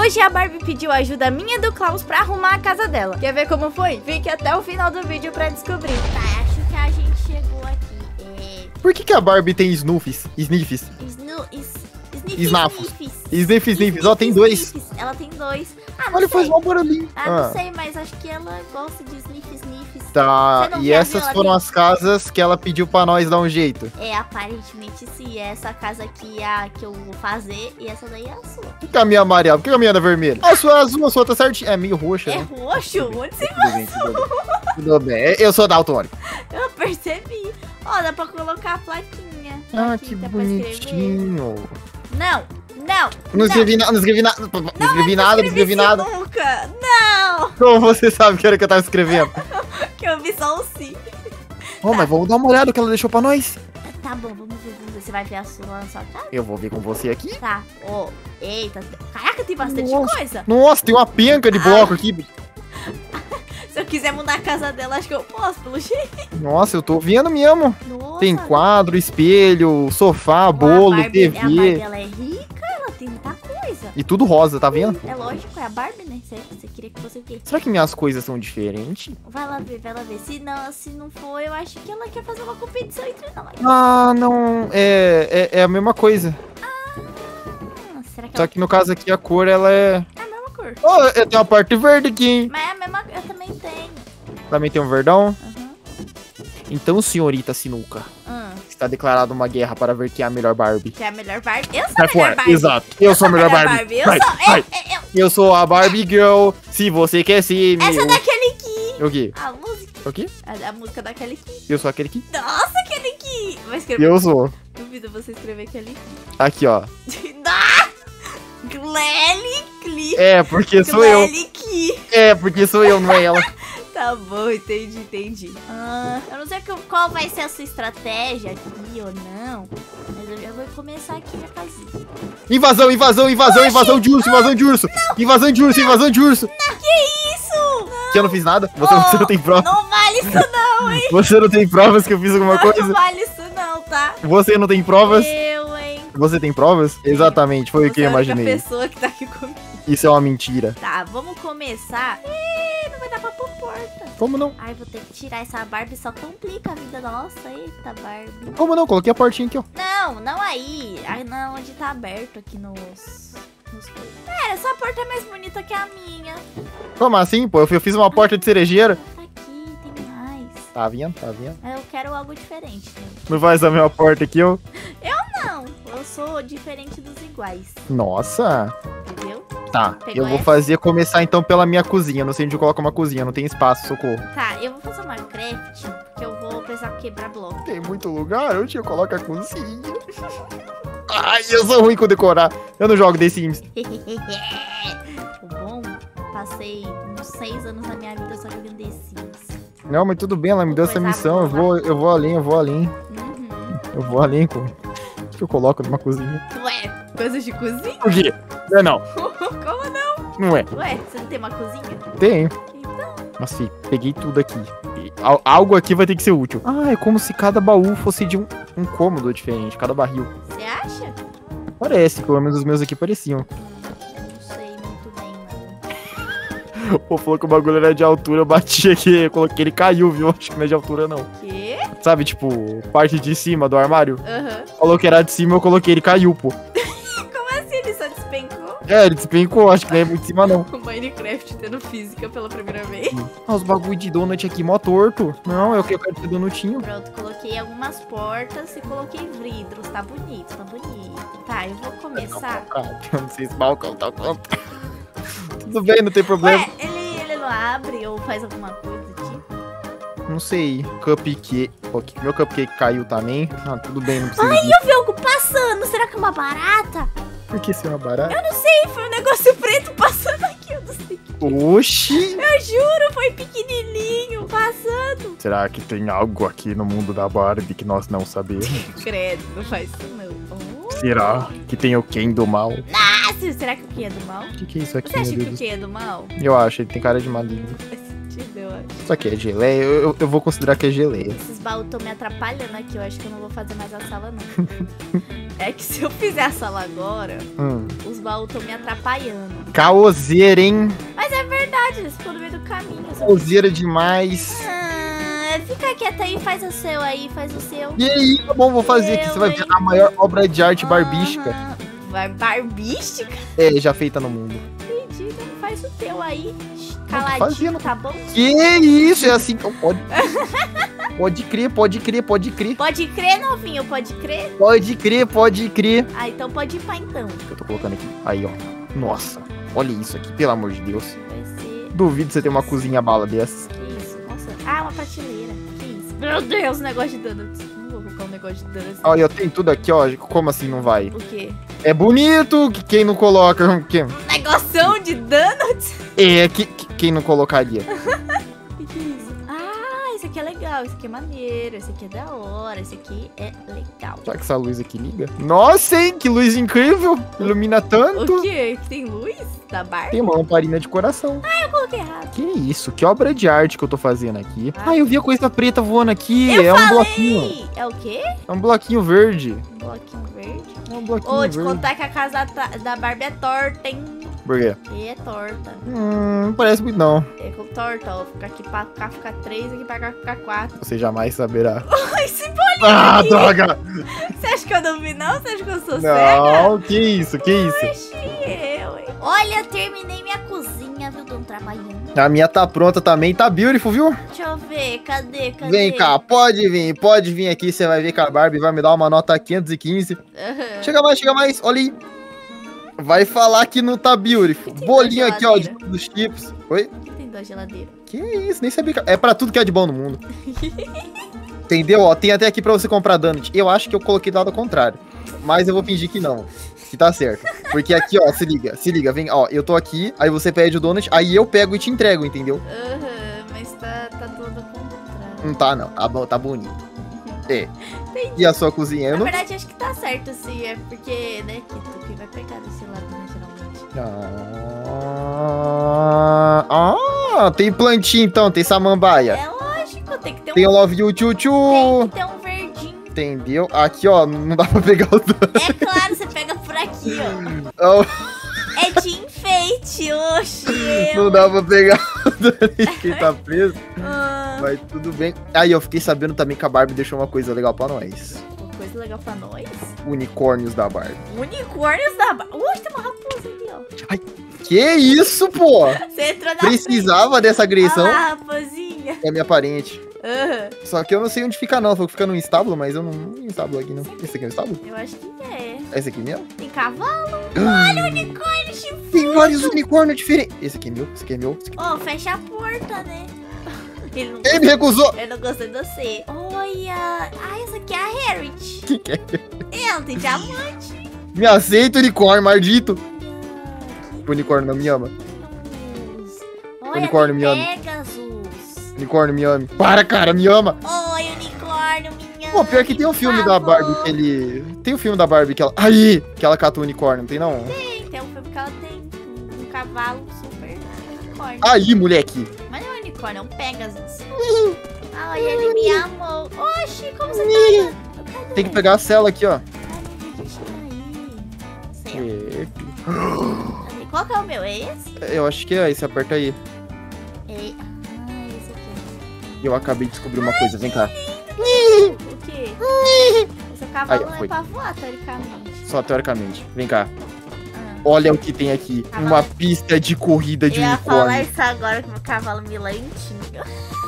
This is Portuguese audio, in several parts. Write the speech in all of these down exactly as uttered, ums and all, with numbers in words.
Hoje a Barbie pediu ajuda minha e do Klaus pra arrumar a casa dela. Quer ver como foi? Fique até o final do vídeo pra descobrir. Tá, acho que a gente chegou aqui. É... Por que que a Barbie tem sniffs? Sniffs? Snu... Is... Snafos. Sniffs. Sniff, sniff. Ó, tem dois. Ela tem dois. Ah, não Olha, sei. faz um barulhinho. Ah, Ah. não sei, mas acho que ela gosta de sniff, sniffs. Tá, Você não e quer essas ver ela foram tem- as casas que ela pediu pra nós dar um jeito. É, aparentemente sim. Essa casa aqui é a que eu vou fazer e essa daí é a sua. Por que a minha é amarela? Por que a minha é vermelha? A sua é azul, a sua tá certinha. É meio roxa, É né? roxo? Onde você... Tudo bem, tudo bem. Tudo bem. Eu sou daltônico. Eu percebi. Ó, dá pra colocar a plaquinha. Ah, Aqui, que dá pra escrever. bonitinho. Não, não. Não escrevi nada, não escrevi nada. Não escrevi nada, não escrevi nada. Nunca. Não. Como você sabe que era que eu tava escrevendo? Que eu vi só o sim. Ô, mas vamos dar uma olhada no que ela deixou pra nós. Tá bom, vamos ver, vamos ver. Você vai ver a sua lá na sua casa? Eu vou ver com você aqui. Tá. Ó, eita. Caraca, tem bastante Nossa. coisa. Nossa, tem uma penca de bloco aqui. Se eu quiser mudar a casa dela, acho que eu posso, pelo jeito. Nossa, eu tô vendo mesmo. Nossa. Tem quadro, espelho, sofá, Ó, a bolo, Barbie- A Barbie, T V. ela é rica, ela tem muita coisa. E tudo rosa, tá vendo? É lógico, é a Barbie, né? Você, você queria que fosse o quê? Será que minhas coisas são diferentes? Vai lá ver, vai lá ver. Se não, se não for, eu acho que ela quer fazer uma competição entre nós. Ah, não. É, é, é a mesma coisa. Ah, será que Só ela que no caso aqui a cor, ela é... é a mesma cor? Oh, eu tenho uma parte verde aqui, hein? Mas é a mesma, eu também tenho. Também tem um verdão. Aham. Então, senhorita Sinuca, Hum, está declarada uma guerra para ver quem é a melhor Barbie. que é a melhor Barbie. Eu sou Sai a melhor fora, Barbie. exato. Eu, sou a melhor Barbie. Eu Vai, sou. vai. Eu, eu, eu. Eu sou a Barbie Girl. Se você quer ser meu... Essa daquele aqui. O quê? A música. O quê? A, a música daquele aqui. Eu sou aquele que... Nossa, aquele aqui. Vai escrever. Eu sou. Duvido você escrever aquele Aqui, ó. aqui. Ah! Glely Cli. É, porque sou eu. Glely Ki. É, porque sou eu, não é ela. Tá bom, entendi, entendi. Ah, eu não sei que- qual vai ser a sua estratégia aqui ou não, mas eu já vou começar aqui minha casinha. Invasão, invasão, invasão, invasão de urso, invasão de urso. Invasão de urso, invasão de urso. Que isso? Que eu não fiz nada? Você, Oh, você não tem prova? Não vale isso não, hein? Você não tem provas que eu fiz alguma Não coisa? vale isso não, tá? Você não tem provas? Eu, hein? Você tem provas? Exatamente, foi o que Você eu é a única imaginei. pessoa que tá aqui comigo. Isso é uma mentira. Tá, vamos começar. Ih, não vai dar pra pôr porta. Como não? Ai, vou ter que tirar essa Barbie, só complica a vida nossa. Eita, Barbie. Como não? Coloquei a portinha aqui, ó. Não, não aí. Aí não, onde tá aberto aqui nos... nos coisas. É, essa porta é mais bonita que a minha. Como assim, pô? Eu fiz uma porta de cerejeira. Tá aqui, tem mais. Tá vendo? Tá vendo? Eu quero algo diferente. Né? Não faz a minha porta aqui, ó. Não, eu sou diferente dos iguais. Nossa. Entendeu? Tá, Pegou eu vou essa? fazer começar então pela minha cozinha. Não sei onde eu coloco uma cozinha, não tem espaço, socorro. Tá, eu vou fazer uma craft, porque eu vou precisar quebrar bloco. Tem muito lugar, onde eu coloco a cozinha? Ai, eu sou ruim com decorar. Eu não jogo The Sims. O bom, passei uns seis anos da minha vida só jogando The Sims. Não, mas tudo bem, ela me deu essa Coisa missão. Eu boa. vou, eu vou além, eu vou além. Uhum. Eu vou além com. O que eu coloco numa cozinha? Ué, coisas de cozinha? Por quê? Não, é não. Como não? Não é. Ué, você não tem uma cozinha? Tenho. Então, Mas, fi, peguei tudo aqui. E al- algo aqui vai ter que ser útil. Ah, é como se cada baú fosse de um, um cômodo diferente, cada barril. você acha? Parece, pelo menos os meus aqui pareciam. Hum, eu não sei muito bem, não. O pô falou que o bagulho era de altura, eu bati aqui, eu coloquei, ele caiu, viu? Acho que não é de altura, não. Quê? Sabe, tipo, parte de cima do armário? Aham. Falou que era de cima, eu coloquei, ele caiu, pô. Como assim? Ele só despencou? É, ele despencou, acho que não é muito de cima, não. O Minecraft tendo física pela primeira vez. Ah, os bagulho de donut aqui, mó torto. Não, é o que eu quero ter donutinho. Pronto, coloquei algumas portas e coloquei vidros. Tá bonito, tá bonito. Tá, eu vou começar. Ah, eu não sei se balcão tá pronto. Tudo bem, não tem problema. Ué, ele, ele não abre ou faz alguma coisa do tipo? Não sei, cupcake. Pô, que meu cupcake caiu também. Ah, tudo bem, não precisa Ai, disso. eu vi algo passando. Será que é uma barata? Por que isso é uma barata? Eu não sei, foi um negócio preto passando aqui. Eu não sei. Oxi! Eu juro, foi pequenininho passando. Será que tem algo aqui no mundo da Barbie que nós não sabemos? Credo, não faz isso não. Oh. Será que tem o Ken do mal? Nossa, será que o Ken é do mal? O que, que é isso aqui, Você acha meu que o Deus? Ken é do mal? Eu acho, ele tem cara de maligno. Te deu, acho. Isso aqui é geleia? Eu, eu, eu vou considerar que é geleia. Esses baús estão me atrapalhando aqui. Eu acho que eu não vou fazer mais a sala, não. É que se eu fizer a sala agora, Hum. os baús estão me atrapalhando. Caoseira, hein? Mas é verdade, eles ficam no meio do caminho. só- Caoseira demais. Ah, fica quieta aí, faz o seu aí, faz o seu. E aí, tá bom, vou fazer aqui. Você vai ver a maior obra de arte barbística. Aham. Bar barbística? É, já feita no mundo. Entendi, então faz o teu aí. tô Caladinho, fazendo. tá bom? Que isso? É assim que eu pode. Pode crer, pode crer, pode crer. Pode crer, novinho, pode crer? Pode crer, pode crer. Ah, então pode ir pra então. Eu tô colocando aqui. Aí, ó. Nossa, olha isso aqui, pelo amor de Deus. Vai ser... Duvido você ter uma cozinha bala dessas. Que isso? Nossa. Ah, uma prateleira. Que isso? Meu Deus, negócio de donuts. Não vou colocar um negócio de donuts. Olha, eu tenho tudo aqui, ó. Como assim não vai? O quê? É bonito, que quem não coloca. Quem... Negoção de donuts? É, que, que- quem não colocaria? O que é isso? Ah, esse aqui é legal. Esse aqui é maneiro. Esse aqui é da hora. Esse aqui é legal. Será que essa luz aqui liga? Nossa, hein? Que luz incrível! Ilumina tanto. O quê? Tem luz? Da Barbie? Tem uma lamparina de coração. Eu coloquei errado. Que isso? Que obra de arte que eu tô fazendo aqui. Ah. Ah, eu vi a coisa preta voando aqui. Eu é um falei! bloquinho. É o quê? É um bloquinho verde. Um bloquinho verde? É um bloquinho Ô, te verde. contar que a casa ta- da Barbie é torta, hein? Por quê? E é torta. Hum, não parece muito não. É com torta, ó. Fica aqui pra cá, fica três, aqui pra cá, fica quatro. Você jamais saberá. Ai, esse bolinho! Ah, droga! Você acha que eu não vi, não? Você acha que eu sou cega? Não, que isso, que isso. Oxi, eu, hein? Olha, terminei minha cozinha, viu? Tô trabalhando. A minha tá pronta também, tá beautiful, viu? Deixa eu ver, cadê, cadê? Vem cá, pode vir, pode vir aqui, você vai ver que a Barbie vai me dar uma nota quinhentos e quinze. Aham. Chega mais, chega mais, olha aí. Vai falar que não tá beautiful. Que tem Bolinho na aqui, ó, de geladeira? dos chips. Oi? O que tem da geladeira? Que isso, nem sabia que... É pra tudo que é de bom no mundo. Entendeu? Ó, tem até aqui pra você comprar donut. Eu acho que eu coloquei do lado ao contrário. Mas eu vou fingir que não. Que tá certo. Porque aqui, ó, se liga, se liga, vem, ó, eu tô aqui, aí você pede o donut, aí eu pego e te entrego, entendeu? Aham, mas tá, tá tudo ao contrário. Não tá, não. Tá bom, tá bonito. É. Entendi. E a sua cozinha? Eu Na não... verdade, acho que tá certo, sim. É porque, né, que tu que vai pegar desse lado, né, geralmente. Ah, ah, tem plantinha então, tem samambaia. É lógico, tem que ter um, Tem o Love You Tchu Tchu. tem que ter um verdinho. Entendeu? Aqui, ó, não dá pra pegar o donut. É claro, você pega por aqui, ó. Oh, É de enfeite, oxi. eu- não dá pra pegar o donut que tá preso. Ah, Mas tudo bem. Aí, eu fiquei sabendo também que a Barbie deixou uma coisa legal pra nós. uma coisa legal pra nós. Unicórnios da Barbie. Unicórnios da Barbie. Ui, tem uma raposa ali, ó. Que isso, pô? Você entrou na Precisava dessa frente. agressão. Olha lá, raposinha. É minha parente. Aham. Só que eu não sei onde fica, não. Falou que fica num estábulo, mas eu não não tenho estábulo aqui, não. Esse aqui é um estábulo? Eu acho que é. É esse aqui mesmo? Tem cavalo. Olha o unicórnio chifrudo. Tem vários unicórnios diferentes. Esse aqui é meu, esse aqui é meu. Esse aqui... Ó, fecha a porta, né? Ele não, Ele me recusou! eu não gostei de você. Olha. Ah, essa aqui é a Harriet. Que que é? Ela tem diamante. Me aceita, unicórnio, maldito! Olha, O unicórnio não me ama. Deus. Olha, Unicórnio tem me ama. Pegasus. Unicórnio me ama. Para, cara, me ama! Olha, unicórnio, minha. Pô, pior que tem um filme da Barbie que ele... Tem um filme da Barbie que ela... Aí! Que ela cata o unicórnio, não tem não? Tem, tem um filme que ela tem um cavalo super unicórnio. Aí, moleque! Mas não é um unicórnio, é um Pegasus. Ai, ele me amou. Oxi, como você tá? Cadê? Tem que pegar a cela aqui, ó. Ai, meu Deus, tira aí. Céu. É, Cadê? Qual que é o meu? É esse? eu acho que é esse, aperta aí. É. Ah, esse aqui. Eu acabei de descobrir uma coisa, vem cá. O quê? O seu cavalo Aí, não é foi. pra voar, teoricamente. Só teoricamente. Vem cá. Ah. Olha o que tem aqui. Uma pista de corrida de Eu ia falar unicórnio. isso agora com o meu cavalo me lentinho.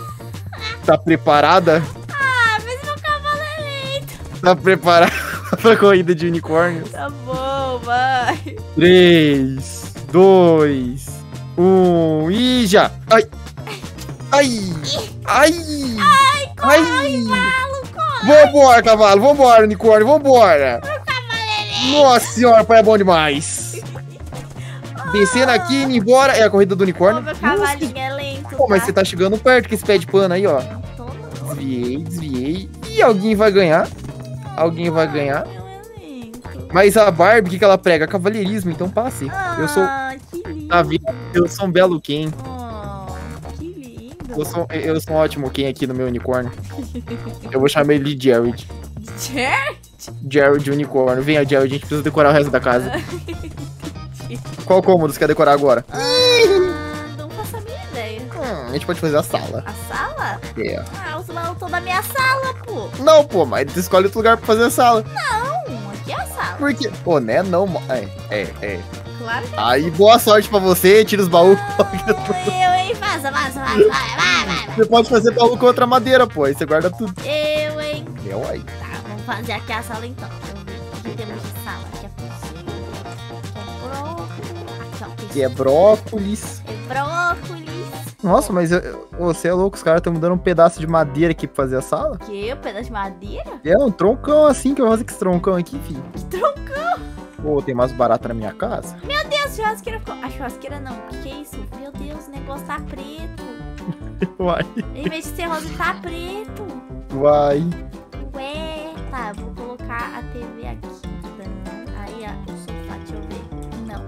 Tá preparada? Ah, mas meu cavalo é lento. Tá preparada pra corrida de unicórnio? Tá bom, vai. três, dois, um e já! Ai! Ai! Ai! Ai! Cavalo, corre. Vambora, cavalo! Vambora, unicórnio! Vambora! Meu cavalo é lento. Nossa senhora, pai é bom demais! Descendo aqui, indo embora. É a corrida do Ô, unicórnio. meu cavalinho é lento. Pô, mas você tá chegando perto com esse pé de pano aí, ó. Toma. Desviei, desviei. E alguém vai ganhar. Alguém vai ganhar. Meu é lento. Mas a Barbie, o que, que ela prega? Cavalheirismo, então passe. Eu sou. Ah, que lindo. Tá vendo? Eu sou um belo Ken. Oh, que lindo. Eu sou, eu sou um ótimo quem aqui no meu unicórnio. Eu vou chamar ele de Jared. Jared? Jared Unicórnio. Venha, Jared, a gente precisa decorar o resto da casa. Qual cômodo você quer decorar agora? Ah, não faço a minha ideia. Hum, a gente pode fazer a sala. A sala? É. Ah, os balões estão na minha sala, pô. Não, pô, mas tu escolhe outro lugar pra fazer a sala. Não, aqui é a sala. Por quê? Pô, né? Não, mo- é, é, é. Claro que Aí, boa sorte pra você, tira os baús. eu, hein? Vaza, vaza, vaza, vai, vai, vai. Você pode fazer baú com outra madeira, pô. Aí você guarda tudo. Eu, hein? Eu aí. Tá, vamos fazer aqui a sala então. Deixa eu ver o que temos de sala. Aqui é cozinha. Aqui é brócolis. Aqui, ó. Que é brócolis. É brócolis. Nossa, mas eu- eu- você é louco, os caras estão me dando um pedaço de madeira aqui pra fazer a sala? Que? Um pedaço de madeira? É um troncão assim, que eu vou fazer com esse troncão aqui, filho. Que troncão. Pô, tem mais barato na minha casa? Meu Deus, churrasqueira. ficou- A churrasqueira não. O que, que é isso? Meu Deus, o negócio tá preto. Vai, Em vez de ser rosa, tá preto. vai. Ué, tá, vou colocar a T V aqui. Não. Aí, ó, o sofá, deixa eu ver. Não,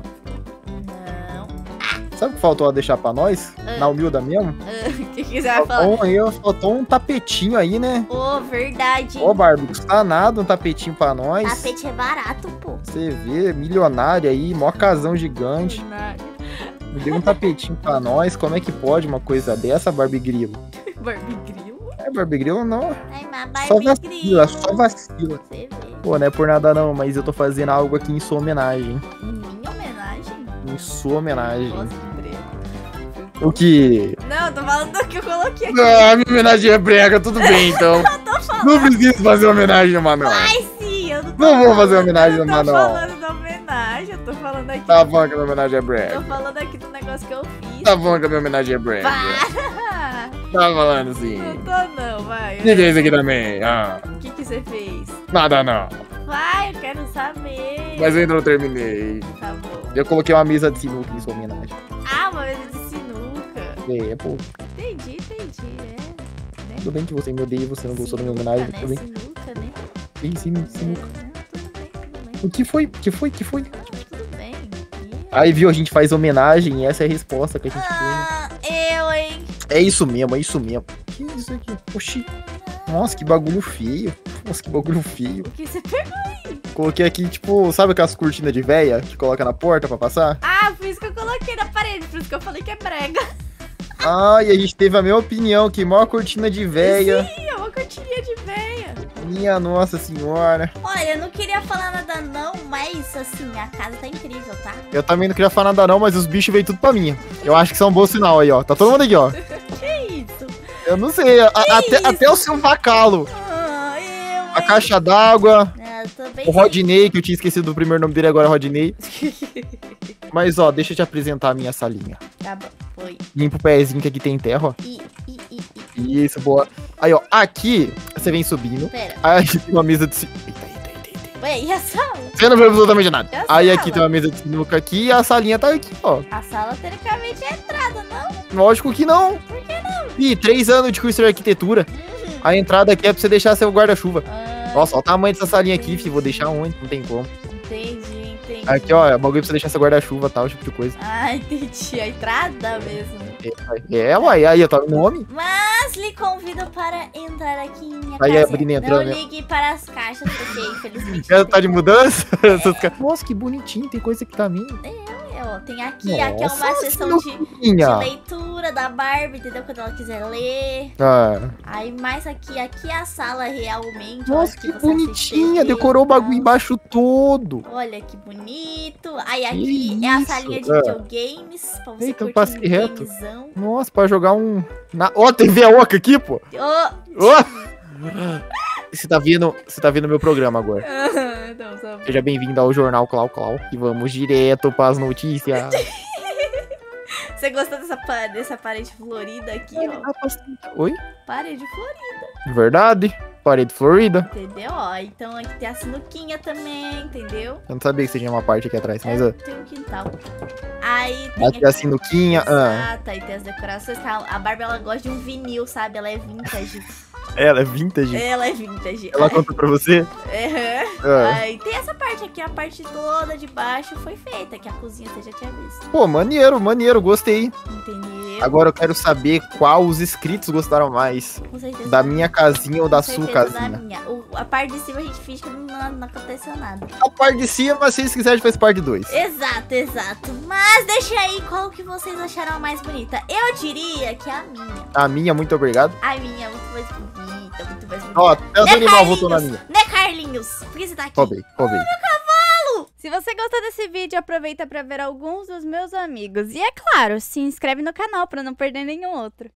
não. Sabe o que faltou a deixar pra nós? Ah. Na humilda mesmo? Ah, O que que você vai falar? Faltou, aí, faltou um tapetinho aí, né? Ô, verdade. Ô, Barbie, custa nada um tapetinho pra nós. Tapete é barato, pô. Você vê, milionário aí, mó casão gigante. Me deu um tapetinho pra nós. Como é que pode uma coisa dessa, Barbie Grilo? Barbie Grilo? É, Barbie Grilo não. Ai, mas Só Barbie vacila, Grilo. só vacila. Você vê. Pô, não é por nada não, mas eu tô fazendo algo aqui em sua homenagem. Em minha homenagem? Em sua homenagem. Nossa, que brega. O que? Não, eu tô falando do que eu coloquei aqui. Ah, minha homenagem é brega, tudo bem então. Não preciso fazer homenagem a Manuel. Ai, sim, eu não tô Não vou falando- fazer homenagem eu ao não tô Manuel. falando da homenagem, eu tô falando aqui. Tá bom que a minha homenagem é Tô brega. falando aqui do negócio que eu fiz. Tá bom que a minha homenagem é brega. Para! Tá falando assim. Não tô não, vai. O que que é isso aqui também? Ah, O que que você fez? nada não. Vai, eu quero saber. Mas eu ainda não terminei. Tá bom. Eu coloquei uma mesa de sinuca em sua homenagem. Ah, uma mesa de sinuca. É, pô. Entendi, entendi, é. Né? Tudo bem que você me odeia e você não gostou da minha homenagem. Sinuca, Tudo né? bem. Sinuca, né? Sim, sim, sinuca. É, não, tudo bem, tudo bem. O que foi? O que foi? O que foi? Tudo bem. E- Aí, viu? A gente faz homenagem e essa é a resposta que a gente tem. Ah, eu, hein? É isso mesmo, é isso mesmo. Que isso aqui? Oxi. Nossa, que bagulho feio. Nossa, que bagulho feio. O que você pegou? Coloquei aqui, tipo, sabe aquelas cortinas de véia que coloca na porta pra passar? Ah, por isso que eu coloquei na parede, por isso que eu falei que é brega. Ah, e a gente teve a mesma opinião, que maior cortina de véia. Sim, é uma cortininha de veia. Minha nossa senhora. Olha, eu não queria falar nada não, mas assim, a casa tá incrível, tá? Eu também não queria falar nada não, mas os bichos veio tudo pra mim. Eu acho que isso é um bom sinal aí, ó. Tá todo mundo aqui, ó. Que isso? Eu não sei, a- até, isso? até o seu vacalo. Ah, eu, A hein? caixa d'água, Ah, eu tô bem o Rodney, que eu tinha esquecido do primeiro nome dele agora, é Rodney. Mas, ó, deixa eu te apresentar a minha salinha. Tá bom, foi. Limpa o pezinho que aqui tem terra, ó. E, e, e, e. Isso, boa. Aí, ó, aqui você vem subindo. Pera. Aí aqui tem uma mesa de sinuca. Eita, eita, eita, eita. Ué, e a sala? Você não viu absolutamente nada. E a Aí sala? aqui tem uma mesa de sinuca aqui e a salinha tá aqui, ó. A sala, teoricamente, é entrada, não? Lógico que não. Por que não? Ih, três anos de curso de arquitetura. Uhum. A entrada aqui é pra você deixar seu guarda-chuva. Ah, Nossa, olha o tamanho dessa salinha aqui, filho. Vou deixar onde? Não tem como. entendi, entendi. Aqui, ó, é bagulho pra você deixar seu guarda-chuva e tal, tipo de coisa. Ah, entendi. A entrada mesmo. É, é uai, aí, ó, tá no nome. Mas lhe convido para entrar aqui em minha Aí, casa. abrindo e Não entrando, né? ligue para as caixas, porque infelizmente... Ela tá de mudança? Essas ca- Nossa, que bonitinho, tem coisa aqui também. É, ó, tem aqui, aqui é uma Nossa, sessão de, de Minha. leitura da Barbie, entendeu? Quando ela quiser ler. Ah, Aí mais aqui, aqui é a sala realmente. ó, nossa, que que você assiste bonitinha. T V Decorou o e tal. bagulho embaixo todo. Olha que bonito. Aí aqui é a isso? salinha de Ah. videogames. Pra você Eita, eu curtir passei um reto. gamezão. Nossa, pra jogar um... Na... Ó, T V a oca aqui, pô. Ô! Ó. Você tá vendo, você tá vendo meu programa agora. Não, só... Seja bem-vindo ao Jornal Clau Clau. E vamos direto pras notícias. Você gostou dessa, pa- dessa parede florida aqui, ó? Oi? Parede florida, Verdade. Parede florida. entendeu? Ó, então aqui tem a sinuquinha também, entendeu? Eu não sabia que você tinha uma parte aqui atrás, mas... É, ó, tem um quintal. Aí tem aqui a sinuquinha. Ah, Exato, aí tem as decorações. tá? A Barbie, ela gosta de um vinil, sabe? Ela é vintage. ela é vintage. Ela é vintage. Ela conta pra você? É. Ah. Aí tem essa parte aqui, a parte toda de baixo foi feita, que a cozinha você já tinha visto. Pô, maneiro, maneiro, gostei. Entendeu? meu. Agora eu quero saber qual os inscritos gostaram mais. Com certeza. Da minha casinha ou da Com sua certeza casinha. Da minha. O, a parte de cima a gente finge que não, não aconteceu nada. A parte de cima, se vocês quiserem, faz parte dois. Exato, exato. Mas deixa aí qual que vocês acharam a mais bonita. Eu diria que a minha. A minha, muito obrigado. A minha é muito mais bonita, muito mais bonita. Ó, até os Né, animais voltou na minha. Né, Carlinhos? Por que você tá aqui? Roubei, roubei. Se você gostou desse vídeo, aproveita pra ver alguns dos meus amigos. E é claro, se inscreve no canal pra não perder nenhum outro.